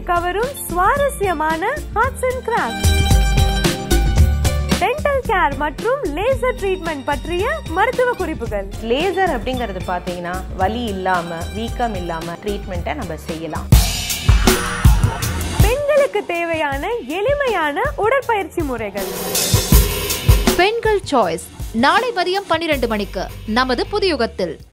கவரும் சுவாரஸ்யமான arts and craft, dental care மற்றும் லேசர் ட்ரீட்மெண்ட் பற்றிய மருத்துவ குறிப்புகள். லேசர் அப்படிங்கிறது பாத்தீங்கன்னா வலி இல்லாம வீக்கம் இல்லாம ட்ரீட்மெண்ட்டை நம்ம செய்யலாம். பெண்களுக்கு தேவையான எளிமையான உடற்பயிற்சி முறைகள். பெண்கள் சாய்ஸ் நாளை மதியம் 12 மணிக்கு நமது புதியுகத்தில்.